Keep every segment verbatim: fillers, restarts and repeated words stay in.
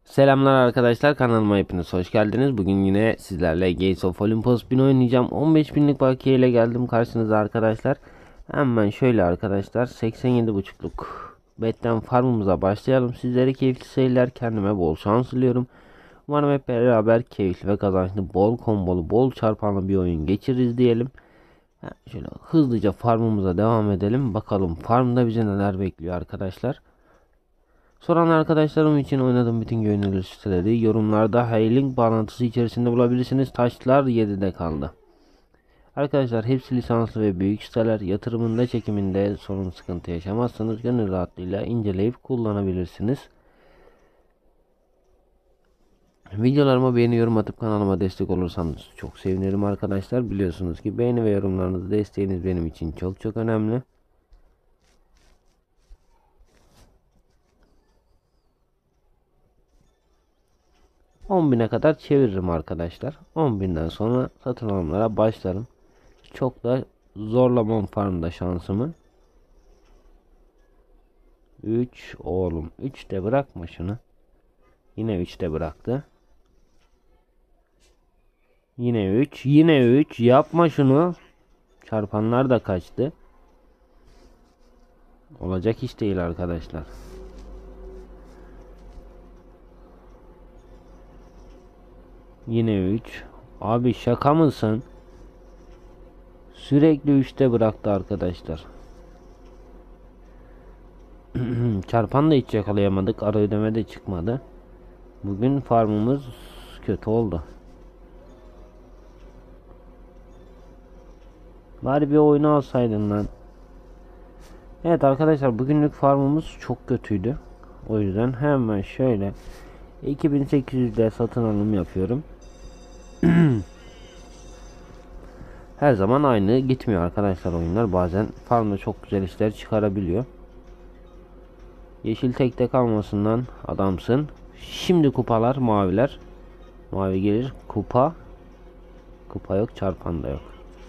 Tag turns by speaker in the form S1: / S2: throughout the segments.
S1: Selamlar arkadaşlar, kanalıma hepiniz hoş geldiniz. Bugün yine sizlerle Gates of Olympus bin oynayacağım. on beş binlik bakiye ile geldim karşınıza arkadaşlar. Hemen şöyle arkadaşlar, seksen yedi buçukluk betten farmımıza başlayalım. Sizlere keyifli seyirler, kendime bol şans diliyorum. Umarım hep beraber keyifli ve kazançlı, bol kombolu, bol çarpanlı bir oyun geçiririz diyelim. Şöyle hızlıca farmımıza devam edelim. Bakalım farmda bize neler bekliyor arkadaşlar. Soran arkadaşlarım için oynadığım bütün gönüllü siteleri yorumlarda H-Link bağlantısı içerisinde bulabilirsiniz. Taşlar yedide kaldı. Arkadaşlar hepsi lisanslı ve büyük siteler. Yatırımında, çekiminde sorun sıkıntı yaşamazsanız gönül rahatlığıyla inceleyip kullanabilirsiniz. Videolarıma beğeni, yorum atıp kanalıma destek olursanız çok sevinirim arkadaşlar. Biliyorsunuz ki beğeni ve yorumlarınızı, desteğiniz benim için çok çok önemli. on bine kadar çeviririm arkadaşlar. on binden sonra satın alımlara başlarım. Çok da zorlamam farmda şansımı. üç oğlum. üçte bırakma şunu. Yine üçte bıraktı. Yine üç. Yine üç. Yapma şunu. Çarpanlar da kaçtı. Olacak iş değil arkadaşlar. Yine üç. Abi şaka mısın? Sürekli üçte bıraktı arkadaşlar. Çarpan da hiç yakalayamadık. Ara ödeme de çıkmadı. Bugün farmımız kötü oldu. Bari bir oyunu alsaydın lan. Evet arkadaşlar, bugünlük farmımız çok kötüydü. O yüzden hemen şöyle iki bin sekiz yüzde satın alım yapıyorum. Her zaman aynı gitmiyor arkadaşlar oyunlar. Bazen farmda çok güzel işler çıkarabiliyor. Yeşil tekte kalmasından adamsın. Şimdi kupalar maviler. Mavi gelir. Kupa. Kupa yok, çarpan da yok.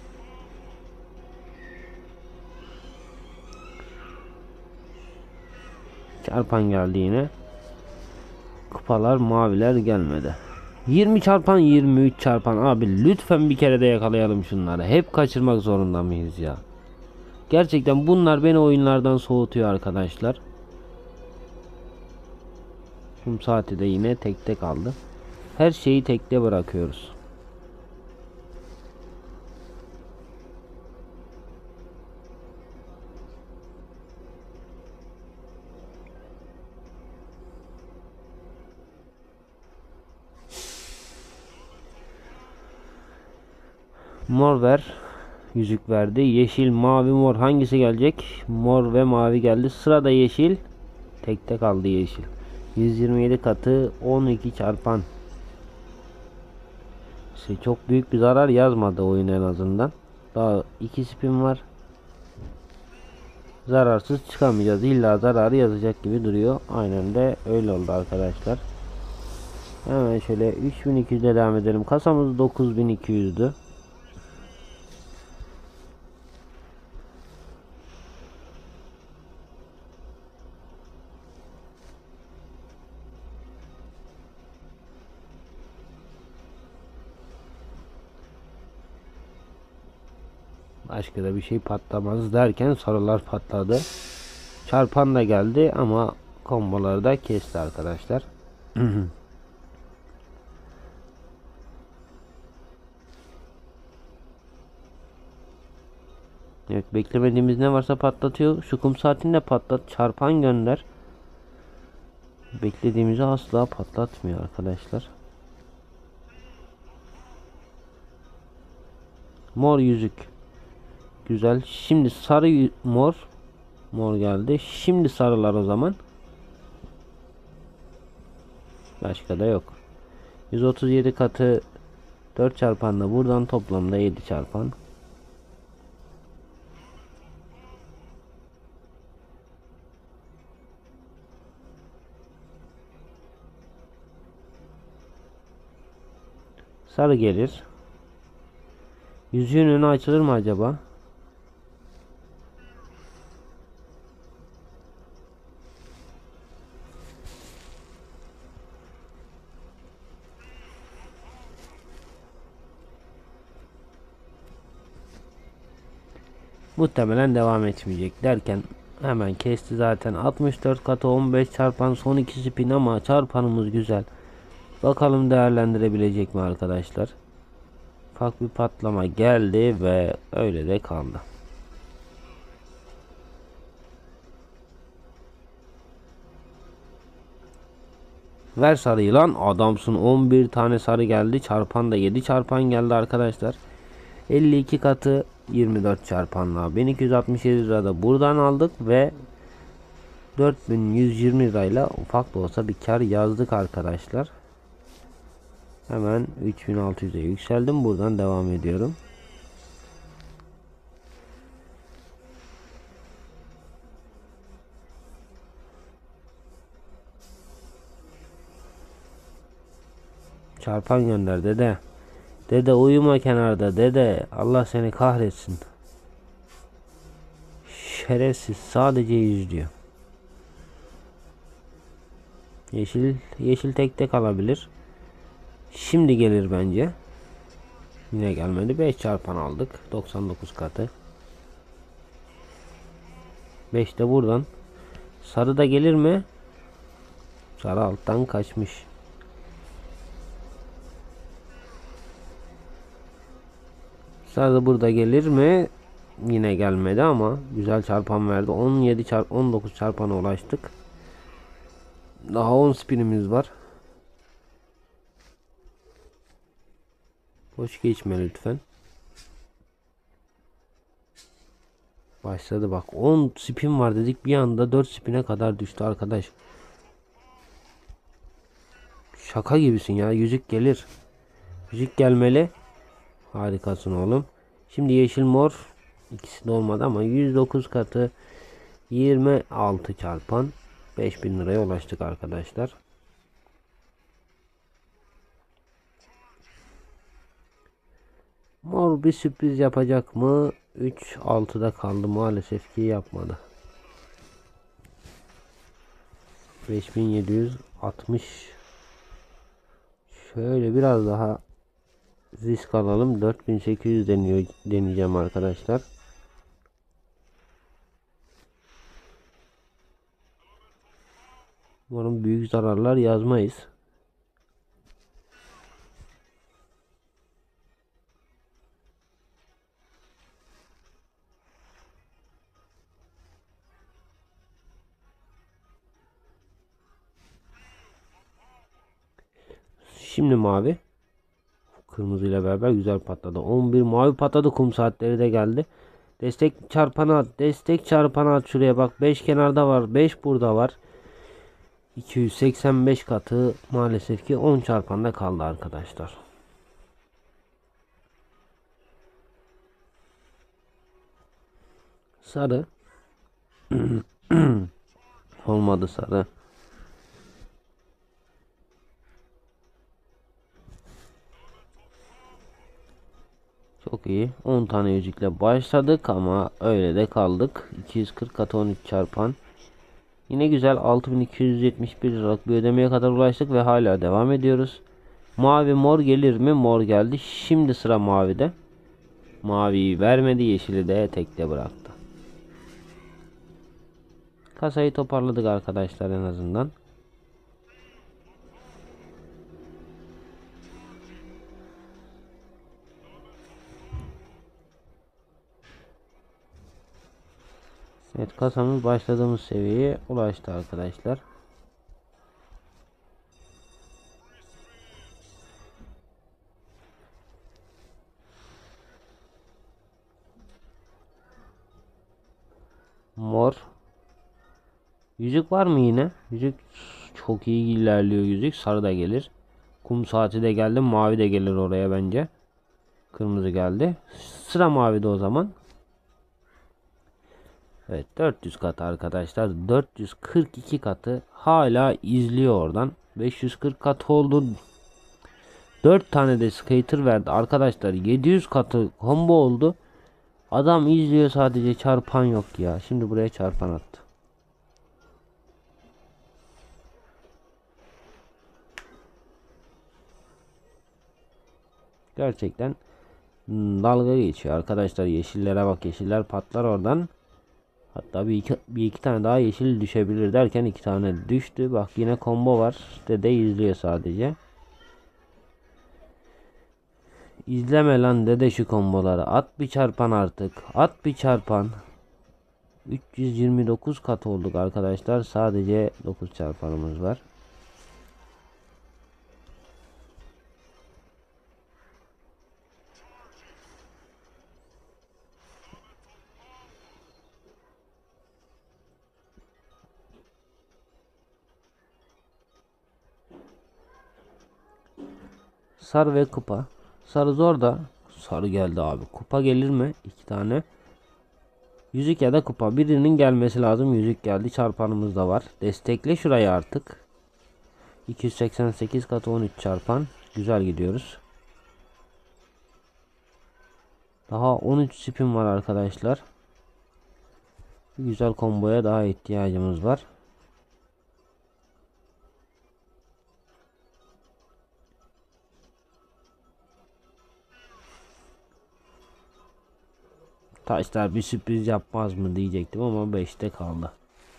S1: Çarpan geldi yine. Kupalar maviler gelmedi. yirmi çarpan, yirmi üç çarpan. Abi lütfen bir kere de yakalayalım şunları. Hep kaçırmak zorunda mıyız ya? Gerçekten bunlar beni oyunlardan soğutuyor arkadaşlar. Kum saati de yine tekte kaldı. Her şeyi tekte bırakıyoruz. Mor ver. Yüzük verdi. Yeşil, mavi, mor. Hangisi gelecek? Mor ve mavi geldi. Sırada yeşil. Tekte kaldı yeşil. yüz yirmi yedi katı on iki çarpan. İşte çok büyük bir zarar yazmadı oyun en azından. Daha iki spin var. Zararsız çıkamayacağız. İlla zararı yazacak gibi duruyor. Aynen de öyle oldu arkadaşlar. Hemen şöyle üç bin iki yüz'e devam edelim. Kasamız dokuz bin iki yüz'dü. Başka da bir şey patlamaz derken sarılar patladı. Çarpan da geldi ama komboları da kesti arkadaşlar. Evet, beklemediğimiz ne varsa patlatıyor. Şu kum saatini de patlat. Çarpan gönder. Beklediğimizi asla patlatmıyor arkadaşlar. Mor yüzük. Güzel. Şimdi sarı mor. Mor geldi. Şimdi sarılar o zaman. Başka da yok. yüz otuz yedi katı dört çarpanla buradan toplamda yedi çarpan. Sarı gelir. Yüzüğün önü açılır mı acaba? Muhtemelen devam etmeyecek derken hemen kesti zaten. altmış dört katı on beş çarpan son iki spin ama çarpanımız güzel. Bakalım değerlendirebilecek mi arkadaşlar. Ufak bir patlama geldi ve öyle de kaldı. Ver sarıyı lan, adamsın. on bir tane sarı geldi. Çarpan da yedi çarpan geldi arkadaşlar. elli iki katı yirmi dört çarpanla bin iki yüz altmış yedi lirada buradan aldık ve dört bin yüz yirmi lirayla ufak da olsa bir kar yazdık arkadaşlar. Hemen üç bin altı yüze yükseldim. Buradan devam ediyorum. Çarpan gönder dede. Dede uyuma kenarda dede. Allah seni kahretsin. Şerefsiz, sadece izliyor. Yeşil yeşil tek tek alabilir. Şimdi gelir bence. Yine gelmedi. beş çarpan aldık. doksan dokuz katı. beş de buradan. Sarı da gelir mi? Sarı alttan kaçmış. Sarı burada gelir mi? Yine gelmedi ama güzel çarpan verdi. on yedi çarp on dokuz çarpana ulaştık. Daha on spinimiz var. Boş geçme lütfen. Başladı bak. on spin var dedik. Bir anda dört spine kadar düştü arkadaş. Şaka gibisin ya. Yüzük gelir. Yüzük gelmeli. Harikasın oğlum. Şimdi yeşil mor. İkisi de olmadı ama yüz dokuz katı yirmi altı çarpan beş bin liraya ulaştık arkadaşlar. Mor bir sürpriz yapacak mı? üç altıda kaldı. Maalesef ki yapmadı. beş bin yedi yüz altmış. Şöyle biraz daha risk alalım. dört bin sekiz yüz deniyor, deneyeceğim arkadaşlar. Umarım büyük zararlar yazmayız. Şimdi mavi. Kırmızı ile beraber güzel patladı. on bir mavi patladı. Kum saatleri de geldi. Destek çarpanı at. Destek çarpanı at şuraya bak. beş kenarda var. beş burada var. iki yüz seksen beş katı maalesef ki on çarpanda kaldı arkadaşlar. Sarı. Olmadı sarı. Çok iyi. on tane yüzükle başladık ama öyle de kaldık. iki yüz kırk katı on üç çarpan. Yine güzel altı bin iki yüz yetmiş bir liralık bir ödemeye kadar ulaştık ve hala devam ediyoruz. Mavi mor gelir mi? Mor geldi. Şimdi sıra mavide. Maviyi vermedi. Yeşili de tekte bıraktı. Kasayı toparladık arkadaşlar en azından. Evet, kasamız başladığımız seviyeye ulaştı arkadaşlar. Mor. Yüzük var mı yine? Yüzük çok iyi ilerliyor yüzük. Sarı da gelir. Kum saati de geldi. Mavi de gelir oraya bence. Kırmızı geldi. Sıra mavide o zaman. Evet, dört yüz katı arkadaşlar. dört yüz kırk iki katı hala izliyor oradan. beş yüz kırk katı oldu. dört tane de skater verdi arkadaşlar. yedi yüz katı combo oldu. Adam izliyor, sadece çarpan yok ya. Şimdi buraya çarpan attı. Gerçekten Hmm, dalga geçiyor arkadaşlar. Yeşillere bak, yeşiller patlar oradan. Hatta bir iki, bir iki tane daha yeşil düşebilir derken iki tane düştü. Bak yine combo var. Dede izliyor sadece. İzleme lan dede şu komboları. At bir çarpan artık. At bir çarpan. üç yüz yirmi dokuz kat olduk arkadaşlar. Sadece dokuz çarpanımız var. Sarı ve kupa. Sarı zor da. Sarı geldi abi. Kupa gelir mi? İki tane. Yüzük ya da kupa. Birinin gelmesi lazım. Yüzük geldi. Çarpanımız da var. Destekle şurayı artık. iki yüz seksen sekiz katı on üç çarpan. Güzel gidiyoruz. Daha on üç spin var arkadaşlar. Güzel komboya daha ihtiyacımız var. Taşlar bir sürpriz yapmaz mı diyecektim ama beşte kaldı.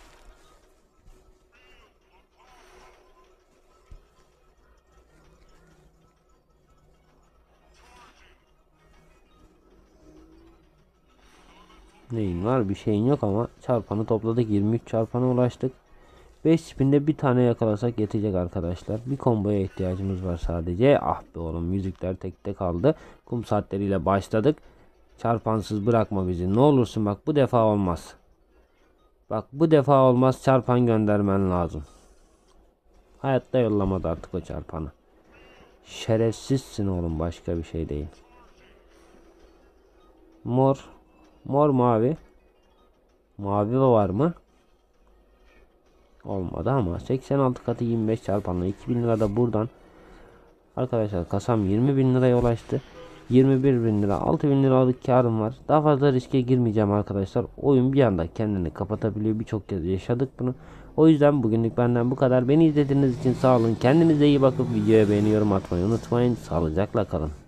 S1: Neyin var? Bir şeyin yok ama çarpanı topladık. yirmi üç çarpana ulaştık. beş spinde bir tane yakalasak yetecek arkadaşlar. Bir komboya ihtiyacımız var sadece. Ah be oğlum, yüzükler tekte kaldı. Kum saatleriyle başladık. Çarpansız bırakma bizi. Ne olursun bak, bu defa olmaz. Bak bu defa olmaz, çarpan göndermen lazım. Hayatta yollamadı artık o çarpanı. Şerefsizsin oğlum, başka bir şey değil. Mor. Mor mavi. Mavi var mı? Olmadı ama seksen altı katı yirmi beş çarpanla iki bin lira da buradan. Arkadaşlar kasam yirmi bin liraya ulaştı. yirmi bir bin lira, altı bin liralık karım var. Daha fazla riske girmeyeceğim arkadaşlar. Oyun bir anda kendini kapatabiliyor. Birçok kez yaşadık bunu. O yüzden bugünlük benden bu kadar. Beni izlediğiniz için sağ olun. Kendinize iyi bakıp videoya beğeni, yorum atmayı unutmayın. Sağlıcakla kalın.